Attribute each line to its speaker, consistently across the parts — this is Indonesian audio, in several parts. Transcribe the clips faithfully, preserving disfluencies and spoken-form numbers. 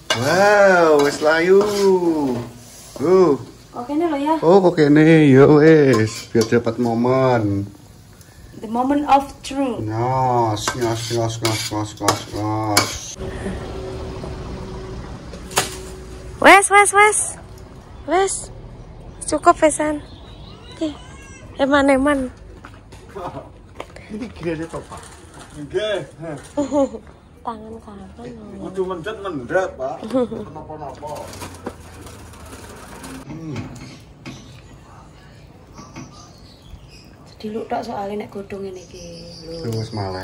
Speaker 1: Wow, wis layu. Uh.
Speaker 2: Kok kene lho ya?
Speaker 1: Oh, kok kene ya wis, biar dapat momen.
Speaker 2: The moment of truth.
Speaker 1: Nyos, nyos, nyos, nyos, nyos, nyos, nyos.
Speaker 2: Wes, wes, wes. Wes. Cukup pesan. Oke. Eman-eman.
Speaker 1: Ini gede to, Pak. Nggih.
Speaker 2: Tangan kanan.
Speaker 1: Kudu mendet-mendet, Pak. Kenapa-napa. Hmm.
Speaker 2: Diluk tok soalnya nek godhong ngene iki. Lho.
Speaker 1: Terus malah.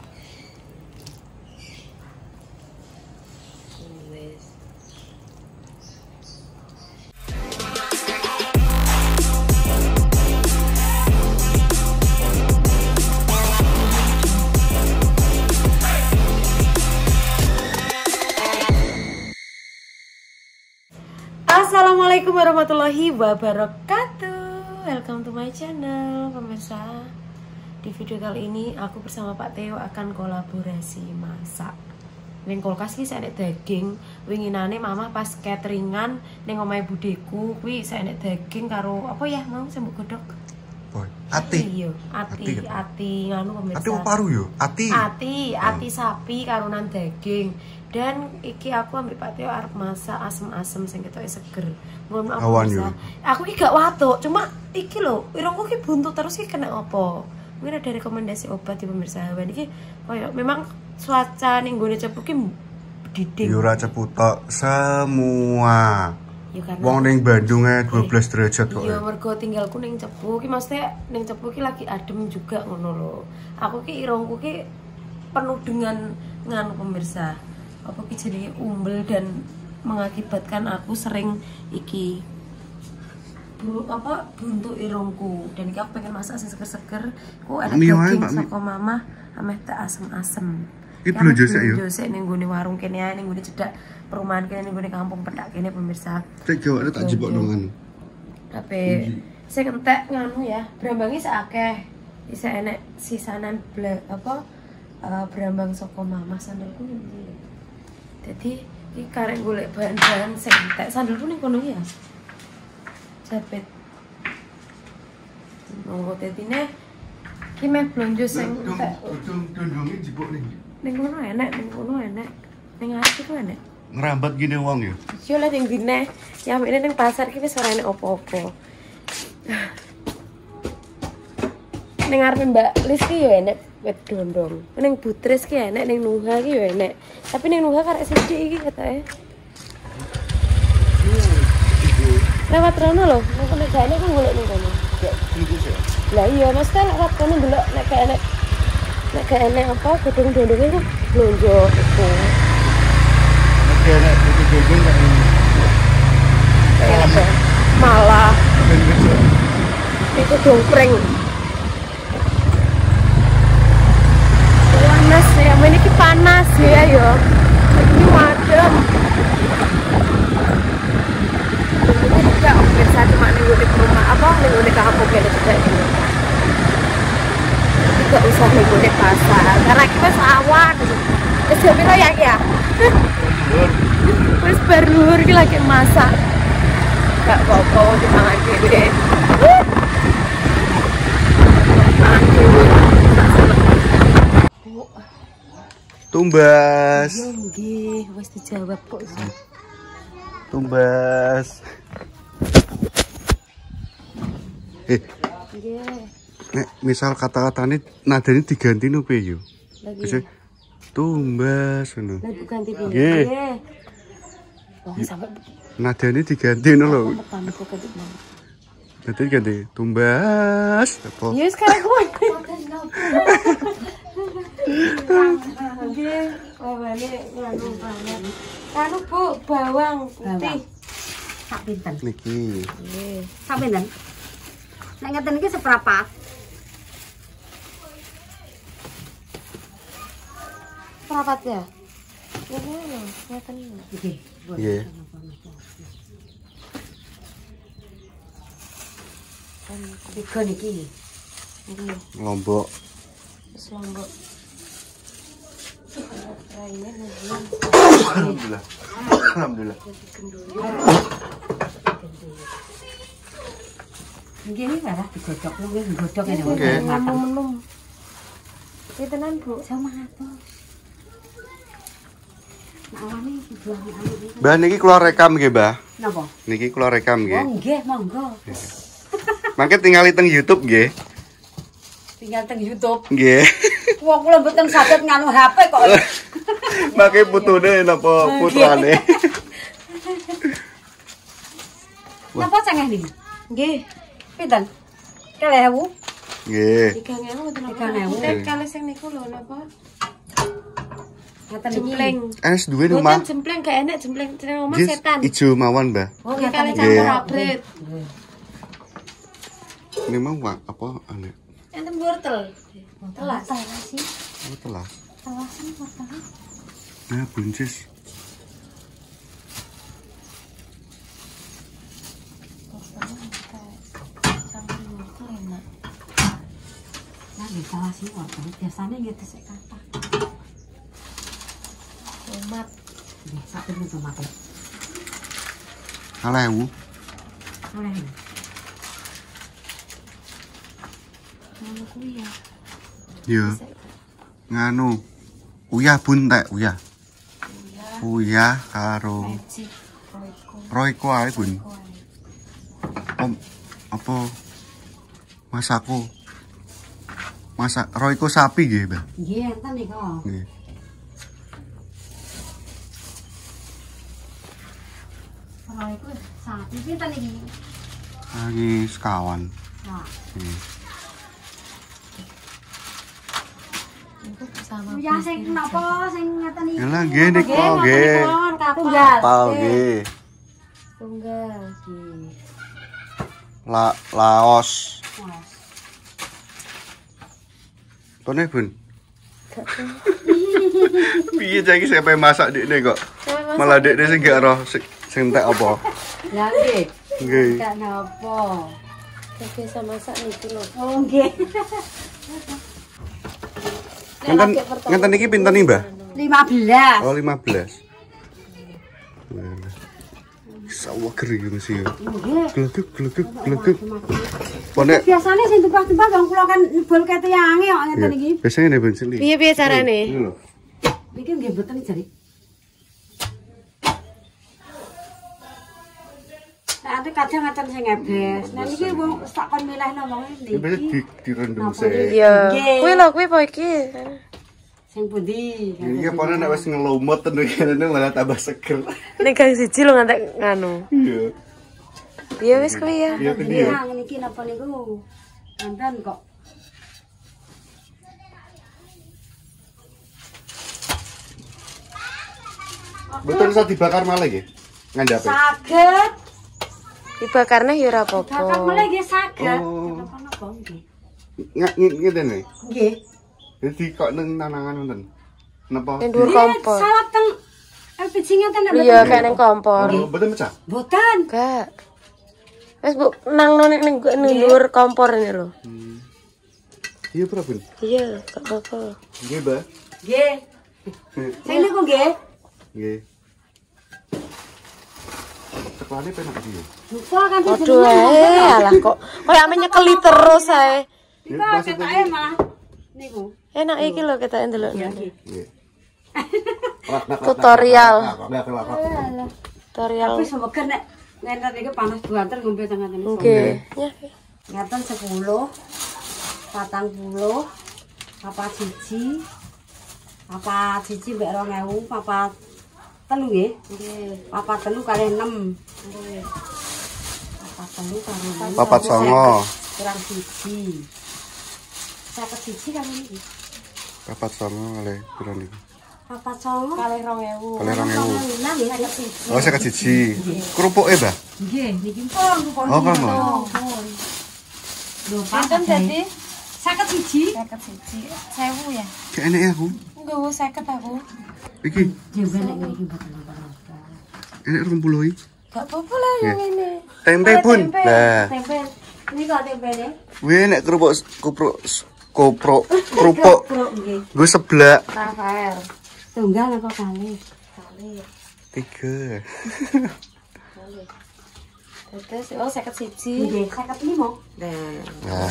Speaker 2: Wes. Assalamualaikum warahmatullahi wabarakatuh. Welcome to my channel, pemirsa. Di video kali ini aku bersama Pak Theo akan kolaborasi masak. Ning kulkas iki sak enek daging. Winginane mama pas cateringan ning omahe budeku kuwi sak enek daging karo apa ya mau sembuk godhog.
Speaker 1: Boy, ati.
Speaker 2: Iya, ati, ati, ati nganu pemirsa.
Speaker 1: Ati paru yo, ati.
Speaker 2: Ati, ati sapi karunan daging. Dan iki aku ambil Pak Theo arep masak asem-asem sing ketoke seger. Mohon maaf pemirsa. Aku iki gak watuk, cuma iki lho, irungku iki buntu terus iki kena apa? Mungkin ada rekomendasi obat di pemirsa hewan iki koyo memang cuaca ning gone cepu ki diding.
Speaker 1: Yo ora cepu tok semua.
Speaker 2: Ya karena
Speaker 1: wong ning Bandung ae dua belas derajat kok.
Speaker 2: Iya, mergo tinggalku ning cepu ki maksudnya ning cepu ki lagi adem juga ngono lho. Aku ki irungku ki penuh dengan nganu pemirsa. Apa ki jenenge umbel dan mengakibatkan aku sering iki bu, apa buntu irungku dan iki aku pengen masak sing seger-seger ku ada daging saka mama ameh teh asem-asem.
Speaker 1: Iki blonjo sik yo.
Speaker 2: Blonjo sik ning gone warung kene ae ning gone cedak perumahan kene ning gone kampung pedak kene pemirsa.
Speaker 1: Cek yo tak jebok nang anu.
Speaker 2: Tapi sing entek nganu ya, brambangi sak akeh. Isa enek sisanan bla, apa uh, brambang saka mama sandalku ning. Jadi iki karek golek bahan-bahan sing entek sandalku ning kono ya. Japit. Monggo tetine ki meh blonjo sing entek.
Speaker 1: Dondonge jebok ning.
Speaker 2: Ning kono enek, ning kono enek. Ning ati ku enek.
Speaker 1: Ngerambat gini wong ya.
Speaker 2: Yo lah ning dine. Ya amene ning pasar ki wis ora enek opo-opo. Ning arepe Mbak Lis ki yo enek wit dondong. Ning Butris ki enek, ning Nuha ki yo enek. Tapi ning Nuha karek sithik iki katake. Lewat rono lho, nek nek gak enek ku golek ning kono. Lah iya, Mas kan lewat kono delok nek gak enek. Nek gak enek apa godhong dondonge ku blonjo iku.
Speaker 1: Nek gak enek dondong gak
Speaker 2: enek. Malah itu dongpreng. Panas ya, ini ki panas ya yo. Ini wadem. Ini juga biasa cuma nih unik rumah apa nih unik kampung kayak gitu ini. Tidak usah nih unik pasar karena kita sawan. Terus jadi lo ya ya. Terus berluhur ki lagi masak. Gak apa-apa di tangan dhewe. Tangan dhewe.
Speaker 1: Tumbas.
Speaker 2: Iya nggih, wis dijawab kok.
Speaker 1: Tumbas. Eh.
Speaker 2: Nggih.
Speaker 1: Nek misal kata-katane nadane diganti no piye yo? Bisa tumbas ngono.
Speaker 2: Lah diganti piye?
Speaker 1: Nggih.
Speaker 2: Wong sampe
Speaker 1: Nadane diganti no lho.
Speaker 2: pertama kok ganti.
Speaker 1: Dadi ganti tumbas apa?
Speaker 2: Ya sekarang kuwi. Nggih, bawane nganu banget. Anu Bu, bawang putih.
Speaker 3: Sak pinten?
Speaker 1: Niki.
Speaker 2: Nggih.
Speaker 3: Sak pinten? Nek ngeten iki seberapa?
Speaker 2: Perapat ya? Ngono, ngeten iki.
Speaker 3: Nggih.
Speaker 1: Nggih.
Speaker 3: Tiga niki.
Speaker 2: Nggih,
Speaker 1: Lombok.
Speaker 2: wis lombok. Raine nggih.
Speaker 1: Alhamdulillah. Alhamdulillah.
Speaker 3: Nggih iki malah digodhog lu wis godhog ngene.
Speaker 1: Oke.
Speaker 2: Menum. Iki tenan, Bu.
Speaker 3: Sama atus. Nah, awalnya dibuang anu.
Speaker 1: Mbah niki kula rekam nggih, Mbah.
Speaker 3: Napa?
Speaker 1: Niki kula rekam
Speaker 3: Oh
Speaker 1: nggih.
Speaker 3: nggih, monggo.
Speaker 1: Mangke tingali teng YouTube nggih.
Speaker 3: Tinggal teng YouTube.
Speaker 1: Nggih.
Speaker 3: Wong kula mboten saged nganu H P kok.
Speaker 1: Mangke putune napa putrane.
Speaker 3: Napa cengeh niki?
Speaker 2: Nggih.
Speaker 3: Pinten? Kalih ewu.
Speaker 1: Nggih.
Speaker 2: tiga ewu mboten
Speaker 3: tiga ewu.
Speaker 2: Nek kali sing niku lho napa?
Speaker 3: Ngaten iki.
Speaker 2: Jempleng.
Speaker 1: Es duwe no,
Speaker 2: Bukan
Speaker 1: Mak.
Speaker 2: jempleng gak enak jempleng jeneng omah
Speaker 1: Nggih,
Speaker 2: setan.
Speaker 1: ijo mawon, Mbah.
Speaker 3: Oh,
Speaker 2: Iki kali
Speaker 3: ngaten
Speaker 2: campur
Speaker 1: Nggih.
Speaker 2: abrit.
Speaker 1: Ini mau wa- apa aneh?
Speaker 2: Enten wortel. Telas.
Speaker 3: Telas sih.
Speaker 1: Oh, telas.
Speaker 3: Telas sih wortelnya.
Speaker 1: Nah, buncis.
Speaker 2: Campur wortel enak.
Speaker 3: Nah, nggih telas sih wortel. Biasane nggih tesek kathah.
Speaker 2: Tomat.
Speaker 3: Nggih, sak pinten tomat.
Speaker 1: Salah ewu.
Speaker 3: Oleh.
Speaker 2: Ngono kuwi ya.
Speaker 1: Iya. Nganu. Uyah buntek, uyah. Uyah karo
Speaker 2: Magic. Royco.
Speaker 1: Royco ae, Bun. Om apa masako. Masak Royco sapi nggih, Mbah.
Speaker 3: Nggih, enten niku.
Speaker 1: Nggih.
Speaker 3: Kalau iku sapi pinten iki?
Speaker 1: Lagi sekawan.
Speaker 3: Nah,
Speaker 1: Nggih.
Speaker 2: Itu sama.
Speaker 3: ya sing napa sing ngeten iki?
Speaker 1: Yalah nggih niku nggih.
Speaker 3: Tunggal.
Speaker 1: Kapal nggih.
Speaker 2: Tunggal nggih.
Speaker 1: La Laos. Tone, Bun. Piye cah iki sampe masak dekne kok. Malah dekne sing gak roh sing sing entek apa.
Speaker 3: Lah nggih.
Speaker 1: Nggih.
Speaker 3: Gak napa.
Speaker 2: Oke sama masak niku lho.
Speaker 3: Oh nggih.
Speaker 1: Ngenten ngenten iki pinten nih, Mbah?
Speaker 3: lima belas.
Speaker 1: Oh, lima belas. Sawah kering mesti ya.
Speaker 3: Nggih.
Speaker 1: Glegek glegek glegek. Ponek
Speaker 3: Biasane sing tumpah-tumpah wong kula kan nebul ketiange kok ngeten iki.
Speaker 1: biasanya nih bensin iki.
Speaker 2: Piye-piye carane?
Speaker 1: Ini lho.
Speaker 3: Niki nggih mboten jari. Nanti kadang ngaten sing ngebes. Nah niki wong tak kon milihno wong
Speaker 1: Ini biasa
Speaker 3: niki.
Speaker 1: di direndam
Speaker 3: Napa
Speaker 1: sik.
Speaker 3: iki?
Speaker 2: Iya.
Speaker 3: Nggih.
Speaker 2: Kuwi lho kuwi apa iki?
Speaker 3: Sing pundi?
Speaker 1: Ini apa nek wis ngelumut tenan kene malah tambah seger.
Speaker 2: Nek gang siji lho ngantek nganu.
Speaker 1: Iya.
Speaker 2: Iya wis kuwi ya.
Speaker 1: Iya ini ya.
Speaker 3: Nah niki napa niku? Enten kok.
Speaker 1: Betul bisa dibakar malah nggih. Ngandhape.
Speaker 3: Saged.
Speaker 2: Dibakarne ya ora
Speaker 3: Bakar
Speaker 2: apa-apa.
Speaker 3: mulai nggih saged.
Speaker 1: Oh.
Speaker 3: Napa-napa nggih.
Speaker 1: Ngene nih.
Speaker 3: Nggih.
Speaker 1: Jadi kok neng nanangan nonton. Napa?
Speaker 2: Ning dhuwur kompor.
Speaker 3: Salap teng L P G ngeten napa?
Speaker 2: Iya kayak ning kompor.
Speaker 1: Oh, betul pecah.
Speaker 3: Boten.
Speaker 2: Enggak. Wes Bu nang ning ning ning dhuwur kompor ini lho.
Speaker 1: Hmm. Iya, Bro, Bun.
Speaker 2: Iya, gak apa-apa.
Speaker 1: Nggih, Mbak.
Speaker 3: Nggih. Sing niku nggih.
Speaker 1: Nggih. Ceklane penak iki ya.
Speaker 3: Lupa kan
Speaker 2: Waduh ae, alah kok koyo ame nyekeli terus ae.
Speaker 1: Nggih,
Speaker 3: Kok
Speaker 1: maksudnya
Speaker 3: ketake malah niku.
Speaker 2: Enak iki lho kita ndelok.
Speaker 1: Nggih.
Speaker 2: Tutorial.
Speaker 1: Nggak kelak.
Speaker 2: Tutorial.
Speaker 3: Tapi semoga nek ngenten iki panas banget ngombe tengah tengah.
Speaker 2: Nggih. Ya.
Speaker 3: Ngeten sepuluh, patang puluh, papat siji, papat siji mbek rong ewu, papat telu nggih. Nggih. Papat telu kali enam. Nggih. Papat telu kali enam.
Speaker 1: Papat songo.
Speaker 3: Kurang siji. Papat siji kali iki.
Speaker 1: Papat songo kali piro niku?
Speaker 3: Papat songo kali rong ewu.
Speaker 1: Kali rong ewu.
Speaker 3: Nah nggih papat siji.
Speaker 1: Oh, seket siji. Kerupuke, Mbak?
Speaker 3: Nggih, niki pun pun.
Speaker 1: Oh, kan, Mbak?
Speaker 3: Lho,
Speaker 2: Enten dadi
Speaker 3: seket siji.
Speaker 2: seket siji. sewu ya.
Speaker 1: Kayak enek ya, aku.
Speaker 2: Nggowo seket aku.
Speaker 1: Iki
Speaker 3: Jembe nek niki mboten apa-apa.
Speaker 1: enek rong puluh iki.
Speaker 2: Gak apa-apa lah yang ini.
Speaker 1: Tempe, Bun. Lah,
Speaker 3: Tempe. Ini kok tempene?
Speaker 1: kuwi nek kerupuk kupruk kupruk kerupuk
Speaker 3: Kruk nggih.
Speaker 1: gue seblak.
Speaker 2: Rafael.
Speaker 3: Tunggal apa kali?
Speaker 2: Kali.
Speaker 1: tiga.
Speaker 2: Terus oh seket siji.
Speaker 3: Nggih, seket lima.
Speaker 2: Nah.
Speaker 1: Nah.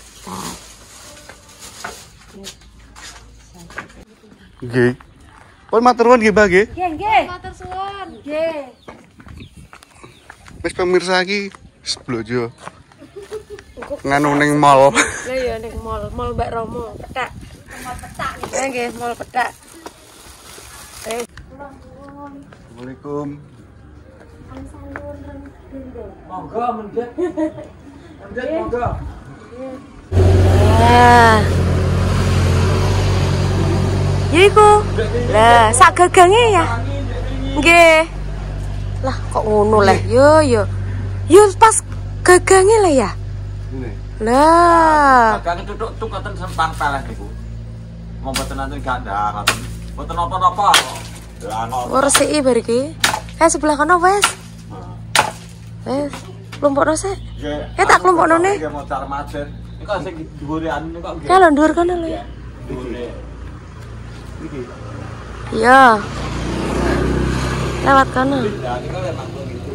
Speaker 1: Nggih. Pun matur nuwun nggih, Mbak nggih.
Speaker 3: Nggih, nggih.
Speaker 2: Matur suwun.
Speaker 3: Nggih.
Speaker 1: Wis pemirsa iki seblojo. Nganu ning mall.
Speaker 2: Lah ya ning mall, mall Mbak Romo, petak. Mall petak nggih. Eh nggih, mall petak. Eh.
Speaker 1: Assalamualaikum.
Speaker 4: Monggo mendhet. Mendhet monggo.
Speaker 2: Wah. Yiku. Lah, sak gagange ya. Nggih. Lah kok ngono lah. Yo yo. Yo pas gagange lah ya. Lah.
Speaker 4: Gagange tutuk tukoten sempang pelah niku. Mboten nanti gak ndak. Mboten napa-napa. Lah ngono.
Speaker 2: Oh resiki bar iki. Eh sebelah kono wes. Wes. Kelompokno sik.
Speaker 4: Nggih.
Speaker 2: Eh tak kelompokno ne.
Speaker 4: Nggih mocar majer. Niku sing dhuwure anu niku nggih.
Speaker 2: Kalau ndur kono lho ya.
Speaker 4: Dhuwure. Iki.
Speaker 2: Iya. Lewat kono.
Speaker 4: Ya niku emang gitu.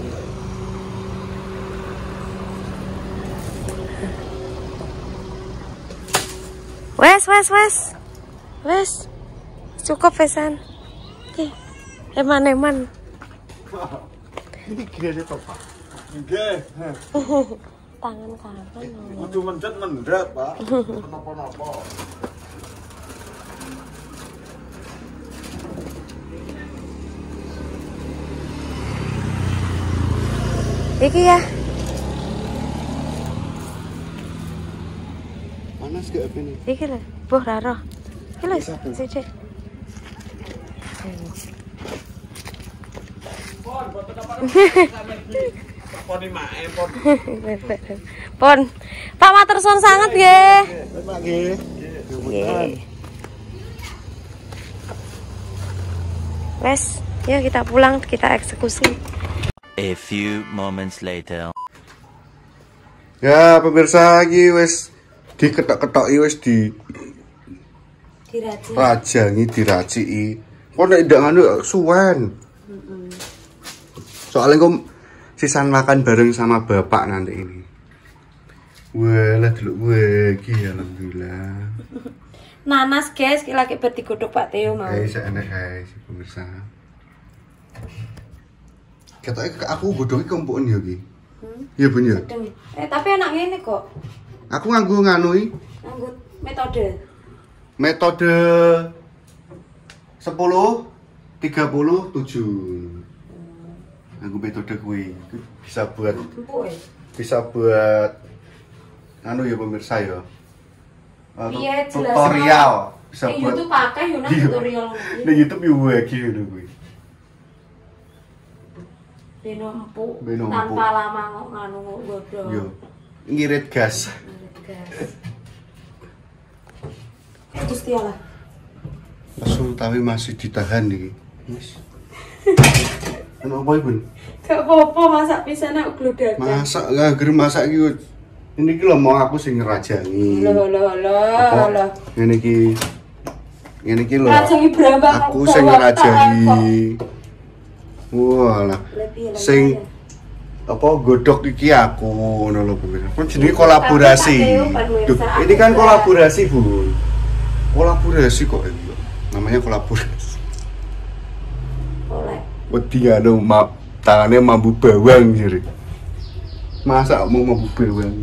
Speaker 2: Wes wes wes. Wes. Cukup wesan. Oke. Eman-eman.
Speaker 1: Ini kira apa, Pak?
Speaker 4: Nggih.
Speaker 2: Tangan kapan?
Speaker 4: Kudu mendhet mendhet, Pak. Napa-napa.
Speaker 2: Iki ya.
Speaker 1: Panas gak apa ini?
Speaker 2: Iki lho. Buh raro. Iki lho. Sithik.
Speaker 4: Pon mae pon.
Speaker 2: Pon. Pak matur suwun sanget nggih.
Speaker 1: Pak nggih.
Speaker 2: Nggih. Wes, yuk kita pulang, kita eksekusi.
Speaker 5: A few moments later.
Speaker 1: Ya, pemirsa iki wis diketok-ketoki wis di
Speaker 2: Dirajik.
Speaker 1: rajangi diraciki. Kok nek ndak ngono suwen. Soalnya kok sisan makan bareng sama bapak nanti ini. Wah, lah delok wae iki alhamdulillah.
Speaker 2: Nanas guys, ki lagi bet digodhog Pak Teo mau.
Speaker 1: Guys, enak guys, pemirsa. Ketoke aku godhonge kempuken ya iki. Iya Bun ya.
Speaker 2: Eh tapi enak ngene kok.
Speaker 1: Aku nganggo nganu iki.
Speaker 2: Nganggo metode.
Speaker 1: Metode sepuluh tiga puluh tujuh. Aku metode kuwi bisa buat
Speaker 2: Empuk ya.
Speaker 1: bisa buat anu ya pemirsa ya. Uh,
Speaker 2: Iya, jelas
Speaker 1: tutorial bisa
Speaker 2: Ning
Speaker 1: buat
Speaker 2: YouTube pakai yo nang
Speaker 1: Iya.
Speaker 2: tutorial
Speaker 1: di
Speaker 2: ngono.
Speaker 1: YouTube yo iki ngono kuwi.
Speaker 2: Beno empuk
Speaker 1: Beno empuk.
Speaker 2: tanpa lama kok nganu godhog.
Speaker 1: Yo. Ngirit gas.
Speaker 2: Gas. Terus dia lah.
Speaker 1: Langsung tapi masih ditahan nih. Wis. Kenapa Ibu?
Speaker 2: Gak apa-apa masak pisan aku glodakan.
Speaker 1: Masak ngager masak iki. Ini ki lho mau aku sing ngerajangi.
Speaker 2: Loh loh loh
Speaker 1: Apa?
Speaker 2: loh.
Speaker 1: Ngene iki. Ngene iki lho.
Speaker 2: Rajangi brambang
Speaker 1: Aku sing ngerajangi. Walah. Sing apa godhog iki aku ngono lho pemirsa. Kan jenenge kolaborasi. Duh, ini kan kolaborasi, Bu. Kolaborasi kok ini. Namanya kolaborasi.
Speaker 2: Oleh.
Speaker 1: Wedi anu map tangannya mambu bawang jere. Masa mau mambu bawang.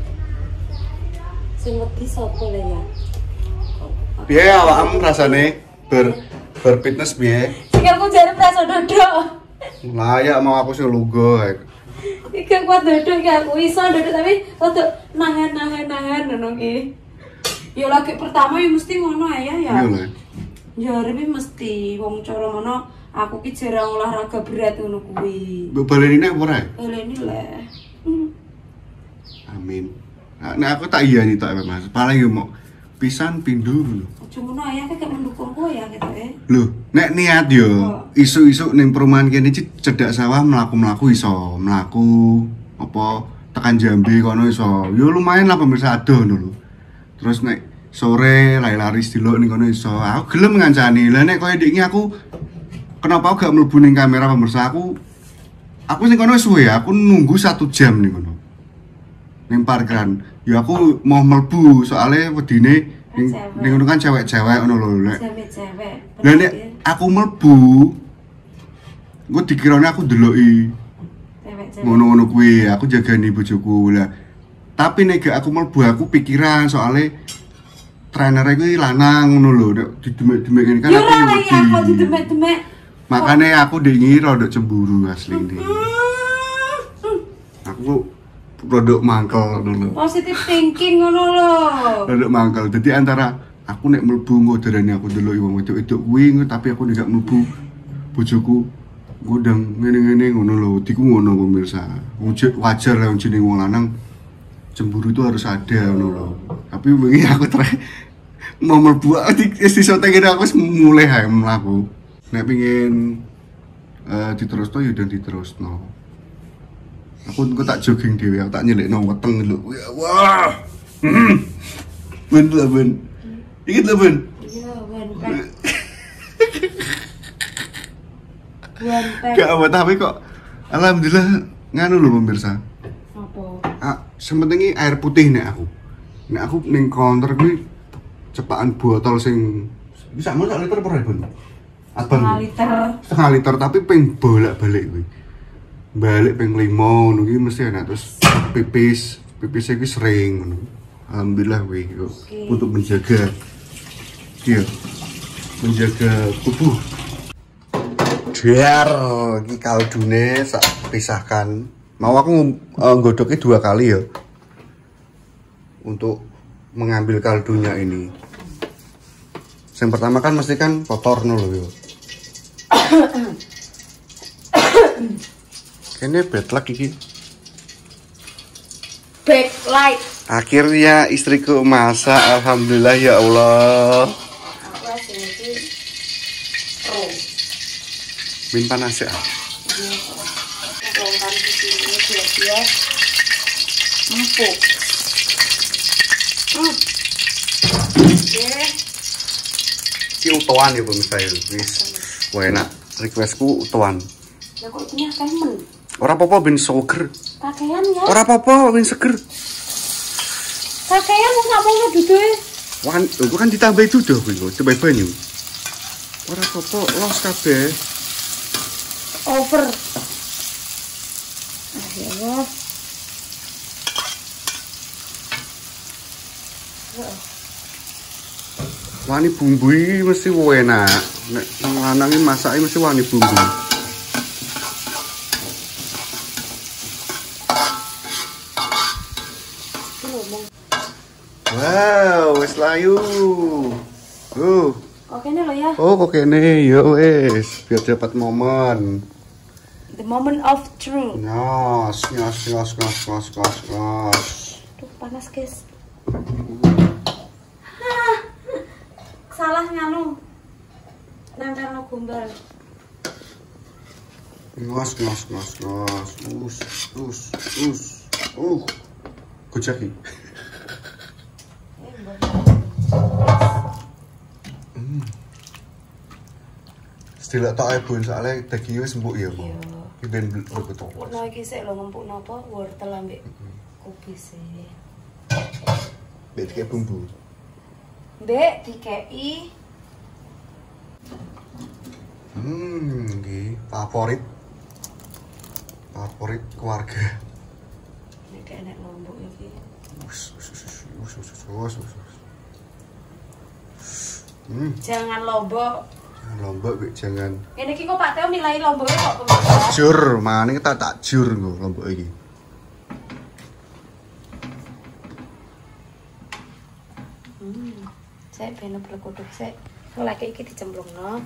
Speaker 2: Sing wedi sapa le ya?
Speaker 1: Piye awakmu rasane ber berfitness piye?
Speaker 2: Sikilku jare preso dodok.
Speaker 1: Layak mau aku sing lungguh.
Speaker 2: Iki kuat dodok iki aku iso dodok tapi untuk nahan-nahan-nahan ngono ki. Ya lagi pertama ya mesti ngono ya ya.
Speaker 1: Iya lho.
Speaker 2: Ya arep mesti wong cara ngono aku ki jarang olahraga berat ngono kuwi.
Speaker 1: Mbok baleni nek ora?
Speaker 2: Baleni le. Hmm.
Speaker 1: Amin. Nah, nek aku tak iya nih tok Mas. Paling yo mau pisan pindho ngono.
Speaker 2: Aja ngono ya kek mendukung kowe ya ketoke.
Speaker 1: Lho, nek niat yo isu-isu ning perumahan kene iki cedhak sawah mlaku-mlaku iso, mlaku apa tekan Jambi kono iso. Yo lumayan lah pemirsa adoh ngono lho. Terus nek sore lari-lari delok ning kono iso. Aku gelem ngancani. Lah nek koyo ndek iki aku kenapa aku gak mlebu ning kamera pemirsa? Aku aku sing kono suwe ya, aku nunggu satu jam ning kono. Ning parkiran. Ya aku mau mlebu soalnya wedine ning ning kono kan cewek-cewek ngono lho. Nek
Speaker 2: Cewek-cewek.
Speaker 1: Lah nek aku mlebu engko dikirane aku ndeloki
Speaker 2: Cewek-cewek.
Speaker 1: ngono-ngono kuwi, aku jagani bojoku. Lah tapi nek gak aku mlebu aku pikiran soalnya trainernya kuwi lanang ngono lho, nek didemek-demek ngene kan
Speaker 2: Yo
Speaker 1: aku
Speaker 2: ora
Speaker 1: wedi.
Speaker 2: ya kok didemek-demek.
Speaker 1: Makanya aku dingi rada cemburu asli ini. Aku produk mangkel dulu.
Speaker 2: Positive thinking ngono lho.
Speaker 1: Produk mangkel. Jadi antara aku nek mlebu engko darane aku ndeloki wong wedok-wedok kuwi tapi aku nek mlebu bojoku ngundang ngene-ngene ngono lho. Diku ngono pemirsa. Wajar lah jeneng wong lanang cemburu itu harus ada ngono lho. Tapi wingi aku try mau mlebu wis iso tengene aku mulai hae mlaku. Nek pingin uh, diterusno ya udah diterusno. Aku engko tak jogging dhewe, aku tak nyelekno weteng lho. Wah. Ben lho ben. Iki lho ben.
Speaker 2: Iya, ben. Ben.
Speaker 1: Gak apa tapi kok alhamdulillah nganu lho pemirsa.
Speaker 2: Apa?
Speaker 1: Ah, sementingi air putih nek aku. Nek aku ning counter kuwi cepakan botol sing bisa mau sak liter per ben. Abang.
Speaker 2: Setengah liter.
Speaker 1: Setengah liter tapi ping bolak-balik kuwi. Balik ping lima ngono kuwi mesti enak terus pipis, pipis iki sering ngono. Alhamdulillah kuwi okay. Untuk menjaga iya. Menjaga tubuh. Biar iki kaldune sak pisahkan. Mau aku uh, nggodoknya dua kali ya. Untuk mengambil kaldunya ini. Yang pertama kan mesti kan kotor no lho. Kene betlak iki.
Speaker 2: Backlight.
Speaker 1: Akhirnya istriku masak, alhamdulillah ya Allah.
Speaker 2: Aku asing iki pro.
Speaker 1: Min panas ya.
Speaker 2: Bongkar di sini biar-biar empuk. Hmm. Oke.
Speaker 1: Ki utuan ya pemirsa ya. Wis. Wah enak. Requestku utuan.
Speaker 2: Ya kok ini akeh men.
Speaker 1: Ora apa-apa ben seger.
Speaker 2: Pakaian ya.
Speaker 1: Ora apa-apa ben seger.
Speaker 2: Pakaian kok gak mau duduhe.
Speaker 1: Wan, aku kan ditambah itu dah kuwi kok, coba banyu. Ora apa-apa, los kabeh.
Speaker 2: Over. Ah ya Allah.
Speaker 1: Wani bumbu iki mesti enak. Nek wong lanang iki masake mesti wani bumbu. Wow, wis layu. Uh.
Speaker 2: Oke nih lo ya.
Speaker 1: Oh, kok kene ya wis, biar dapat momen.
Speaker 2: The moment of truth.
Speaker 1: Nyos, nyos, nyos, nyos, nyos, nyos, nyos.
Speaker 2: Tuh panas guys. Hah. Salah nganu. Nempel no gombal.
Speaker 1: Nyos, nyos, nyos, nyos. Us, us, us. Uh. Kocaki. Hmm. Setelah tak ebon soalnya dagingnya wis empuk ya, Bu. Iki ben betul.
Speaker 2: Empukno iki sik lho ngempukno apa? Wortel ambek kubis e.
Speaker 1: Mbek kayak bumbu.
Speaker 2: Mbek dikei.
Speaker 1: Hmm, iki favorit. Favorit keluarga.
Speaker 2: Nek enek lombok iki.
Speaker 1: Us, us, us, us, us, us, us, us. Hmm.
Speaker 2: Jangan lombok.
Speaker 1: Lombok wik jangan.
Speaker 2: Ini iki kok Pak Teo nilai lomboknya kok pemirsa.
Speaker 1: Jur, mana kita tak jur nggo lombok iki.
Speaker 2: Hmm. Saya ben berkodok saya. Kalau lagi iki dicemplungno.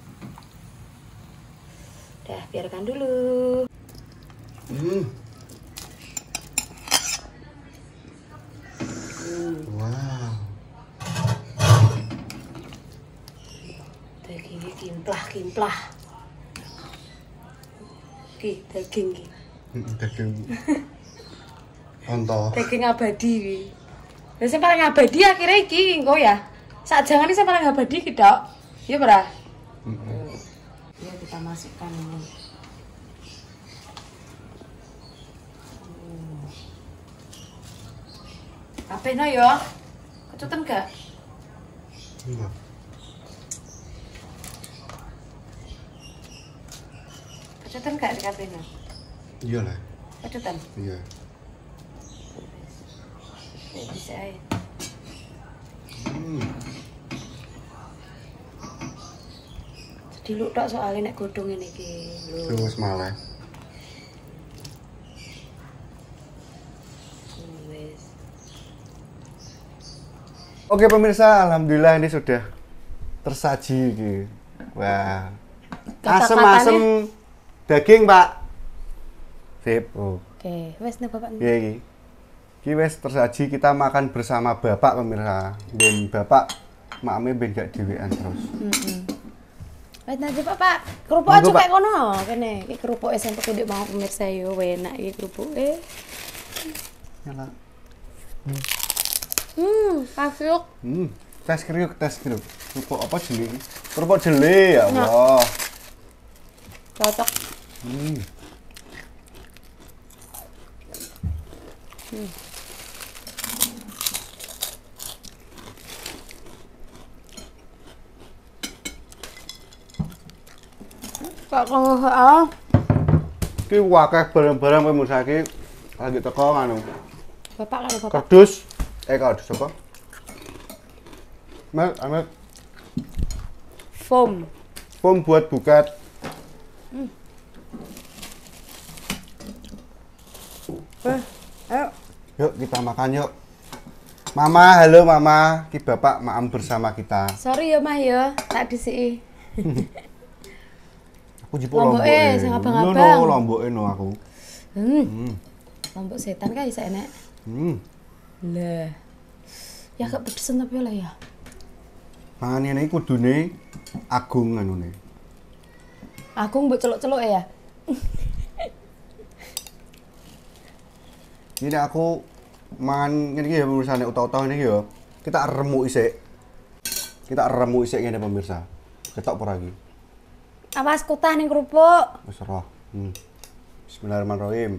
Speaker 2: Dah, biarkan dulu.
Speaker 1: Hmm. Wow.
Speaker 2: Dagingnya kimplah-kimplah. Ki, daging ki.
Speaker 1: Daging onto.
Speaker 2: Daging abadi ki. Lah sing paling abadi akhirnya iki engko ya. Sak jangan iki sing paling abadi ki, Dok. Iya, Bra?
Speaker 1: Heeh.
Speaker 2: Iya, Kabehno ya. Kecutan gak?
Speaker 1: Enggak.
Speaker 2: Kecutan gak kabehno?
Speaker 1: Iya lah.
Speaker 2: Kecutan.
Speaker 1: Iya.
Speaker 2: Ya bisa ae.
Speaker 1: Hmm.
Speaker 2: Diluk tok soalnya nek godhong ngene iki lho.
Speaker 1: Terus malah.
Speaker 2: Wis.
Speaker 1: Oke pemirsa, alhamdulillah ini sudah tersaji iki. Wah. Asem-asem daging, Pak. Sip. Oh.
Speaker 2: Oke, wis nek Bapak.
Speaker 1: Iya iki. Iki wis tersaji, kita makan bersama Bapak pemirsa. Ben Bapak makme ben gak dhewean terus.
Speaker 2: Heeh. Wis nanti Pak, kerupuk
Speaker 1: Monggo,
Speaker 2: aja
Speaker 1: Pak.
Speaker 2: kayak kono kene. Iki kerupuke sing pekedhik mau pemirsa yo enak iki kerupuke.
Speaker 1: Nyala.
Speaker 2: Hmm, kasuk.
Speaker 1: Hmm, tes kriuk, tes kriuk. Kerupuk apa jeli iki? Kerupuk jeli ya Allah.
Speaker 2: Cocok.
Speaker 1: Hmm.
Speaker 2: Hmm. Kak kok ah.
Speaker 1: Iki wakeh barang-barang pemirsa iki lagi teko nganu.
Speaker 2: Bapak karo Bapak.
Speaker 1: Kardus. Eh kardus apa? Mel, Amel,
Speaker 2: Foam.
Speaker 1: foam buat buket.
Speaker 2: Eh, ayo.
Speaker 1: Yuk kita makan yuk. Mama, halo Mama. Ki Bapak maam bersama kita.
Speaker 2: Sorry ya Mah ya, tak disiki.
Speaker 1: Aku jipo
Speaker 2: Lomboke,
Speaker 1: lomboke.
Speaker 2: sing abang-abang.
Speaker 1: No, no, lomboke no aku.
Speaker 2: Hmm.
Speaker 1: Hmm.
Speaker 2: Lombok setan kan bisa enak.
Speaker 1: Hmm.
Speaker 2: Lah. Ya gak pesen tapi lah ya.
Speaker 1: Mangan ini kudune agung anune.
Speaker 2: Aku mbok celuk-celuk ya.
Speaker 1: Ini aku mangan ngene iki ya pemirsa nek uta-uta ngene iki ya. Kita remuk isik. Kita remuk isik ngene pemirsa. Ketok ora iki.
Speaker 2: Awas kutah ning kerupuk.
Speaker 1: Wis roh. Hmm. Bismillahirrahmanirrahim.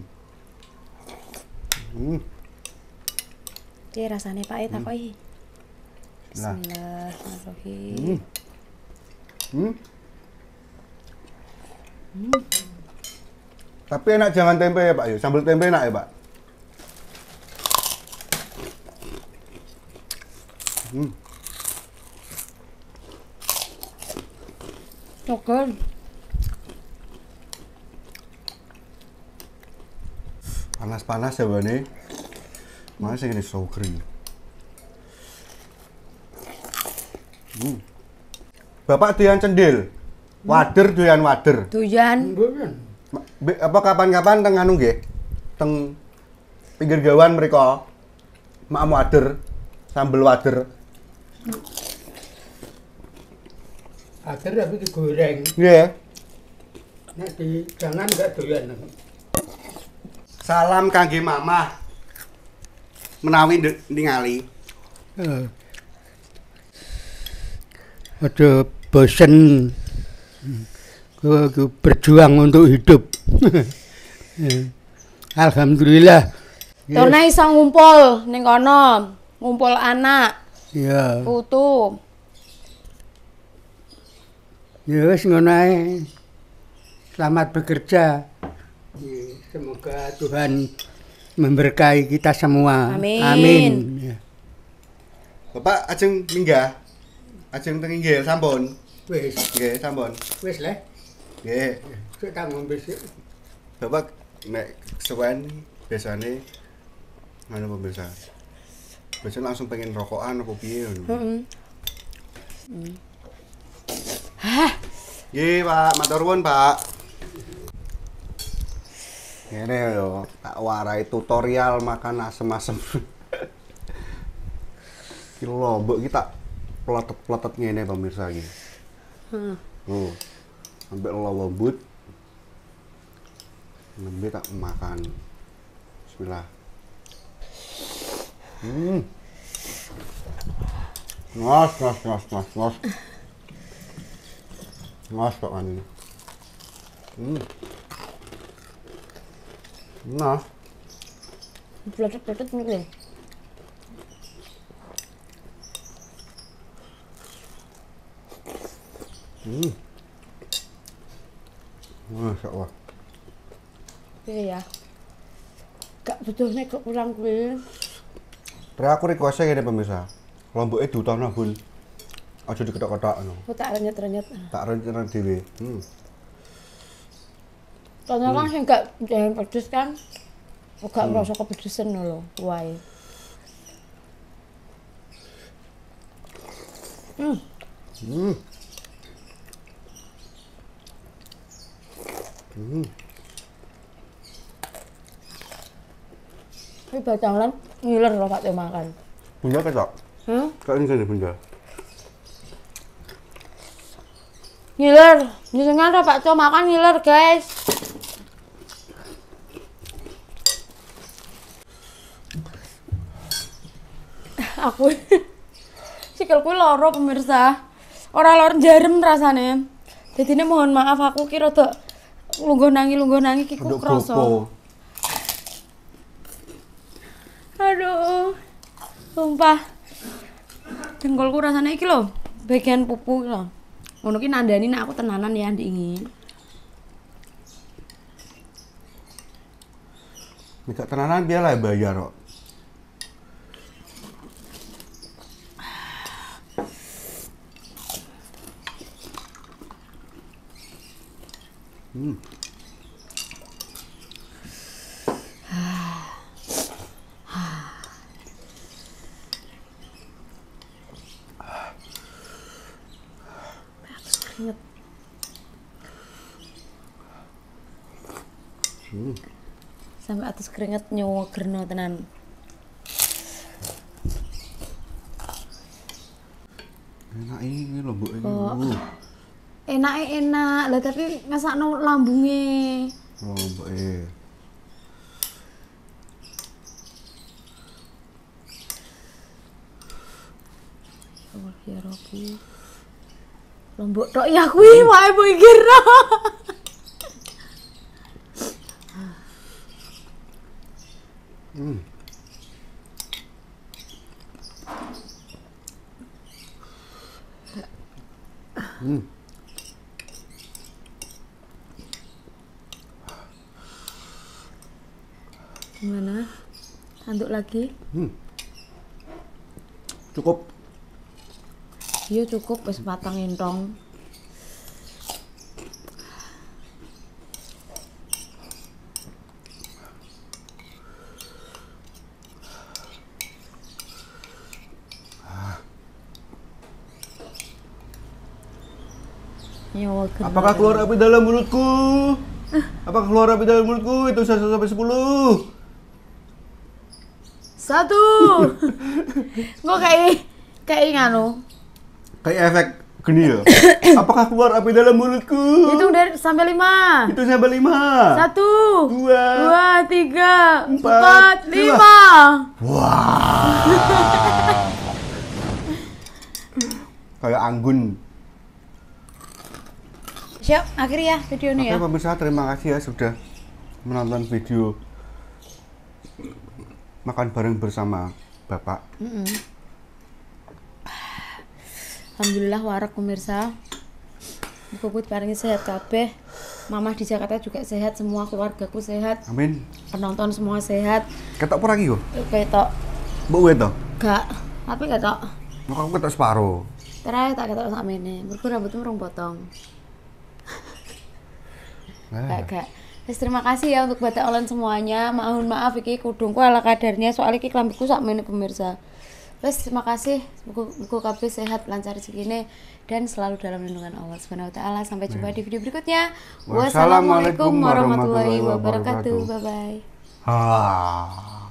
Speaker 1: Hmm.
Speaker 2: Piye rasane Pak e takoki?
Speaker 1: Nah.
Speaker 2: Bismillahirrahmanirrahim.
Speaker 1: Hmm. Hmm. Tapi enak jangan tempe ya Pak, ya. Sambal tempe enak ya Pak. Hmm.
Speaker 2: Oke.
Speaker 1: Panas-panas ya bane. Mana sih ini sogri. Hmm. Bapak doyan cendil. Wader doyan wader.
Speaker 2: Doyan.
Speaker 1: Ma- be- Apa kapan-kapan teng anu nggih? Teng pinggir gawan mriko. Mak wader, sambel wader.
Speaker 6: Agar tapi digoreng.
Speaker 1: Nggih.
Speaker 6: Nek di jangan enggak doyan.
Speaker 1: Salam kangge Mama. Menawi nde- ningali.
Speaker 6: Eh. Aduh, bosen. Ku- ku berjuang untuk hidup. Eh. Alhamdulillah.
Speaker 2: Torna iso ngumpul ning kono. Ngumpul anak,
Speaker 6: Ya,
Speaker 2: putu.
Speaker 6: ya wis ngono ae. Selamat bekerja. Ya, semoga Tuhan memberkahi kita semua.
Speaker 2: Amin.
Speaker 6: Amin. Ya.
Speaker 1: Bapak ajeng minggah. Ajeng teng inggil sampun.
Speaker 6: Wis,
Speaker 1: Nggih, sampun.
Speaker 6: wis le.
Speaker 1: Nggih.
Speaker 6: Sik tak ngombe sik.
Speaker 1: Bapak nek kesuwen biasane ngono pemirsa. Biasanya langsung pengen rokokan apa piye ngono.
Speaker 2: Heeh.
Speaker 1: Nggih, Pak, matur nuwun, Pak. Ngene yo, tak warai tutorial makan asem-asem. Ki lombok iki tak pletet-pletet ngene pemirsa iki.
Speaker 2: Heeh.
Speaker 1: Oh. Sampai lembut. Nembe tak makan. Bismillah. Hmm. Nos, nos, nos, nos, nos. Nos kok kan ini. Hmm. Nah,
Speaker 2: Pletet-pletet ngene.
Speaker 1: Hmm. Masya Allah.
Speaker 3: Iya ya. Gak butuhnya kok kurang kuwi.
Speaker 1: Terus aku request ngene pemirsa. Lomboknya diutono, Bun. Aja diketok-ketok ngono.
Speaker 3: Kok tak renyet-renyet.
Speaker 1: Tak rencana dhewe. Hmm.
Speaker 3: Karena kan sing gak jangan pedes kan. Gak merasa kepedesan lho, wae. Hmm.
Speaker 1: Hmm. Hmm.
Speaker 3: Ini bacangan ngiler loh Pak Teh makan.
Speaker 1: Bunda ketok.
Speaker 3: Hah?
Speaker 1: Kak ini kan bunda.
Speaker 3: Ngiler. Jenengan ora Pak Teh makan ngiler, guys. Aku sikilku loro pemirsa. Ora lor jarem rasane. Jadi ini mohon maaf aku ki rada lungguh nangi lungguh nangi kiku krasa. Aduh. Sumpah. Dengkulku rasane iki lho, bagian pupu lho. Ngono ki nandani nek aku tenanan ya ndingi.
Speaker 1: Nek tenanan dia lah bayar kok. Hmm.
Speaker 3: Ingat.
Speaker 1: Hmm.
Speaker 3: Sampai atas keringet nyawa gerno tenan.
Speaker 1: Enak ini lombok ini.
Speaker 3: Oh.
Speaker 1: Uh.
Speaker 3: Enaknya enak, lah tapi ngasakno lambunge.
Speaker 1: Lombok ini.
Speaker 3: Oh, ya Robi. Lombok tok ya kuwi wae pikir.
Speaker 1: Hmm. Hmm.
Speaker 3: Gimana? Anduk lagi?
Speaker 1: Hmm. Cukup.
Speaker 3: Iya cukup wis patang entong. Nyawa gerno.
Speaker 1: Apakah keluar api dalam mulutku? Apakah keluar api dalam mulutku? Itu satu sampai sepuluh.
Speaker 3: Satu. Kok kayak kayak nganu.
Speaker 1: Kayak efek gini ya. Apakah keluar api dalam mulutku?
Speaker 3: Hitung dari sampai lima.
Speaker 1: Itu sampai lima.
Speaker 3: Satu.
Speaker 1: Dua.
Speaker 3: Dua, tiga,
Speaker 1: Empat,
Speaker 3: empat,
Speaker 1: lima.
Speaker 3: lima.
Speaker 1: Wah. Kayak anggun.
Speaker 3: Siap, akhirnya ya video ini ya.
Speaker 1: Oke pemirsa, terima kasih ya sudah menonton video makan bareng bersama Bapak.
Speaker 3: Mm-mm. Alhamdulillah warak pemirsa. Muga-muga paringi sehat kabeh. Mama di Jakarta juga sehat, semua keluargaku sehat.
Speaker 1: Amin.
Speaker 3: Penonton semua sehat.
Speaker 1: Ketok apa lagi yo?
Speaker 3: Ketok.
Speaker 1: Mbok wae to?
Speaker 3: Gak, tapi ketok.
Speaker 1: Maka aku ketok separuh.
Speaker 3: Terakhir tak ketok sakmene. Mergo rambutmu rong potong. Gak, gak. Terus terima kasih ya untuk Batak Online semuanya. Mohon maaf iki kudungku ala kadarnya soalnya iki klambiku sakmene pemirsa. Terus terima kasih. Muga kabeh sehat, lancar rezekine dan selalu dalam lindungan Allah Subhanahu wa taala. Sampai jumpa di video berikutnya. Wassalamualaikum warahmatullahi wabarakatuh. Bye bye.
Speaker 1: Ah.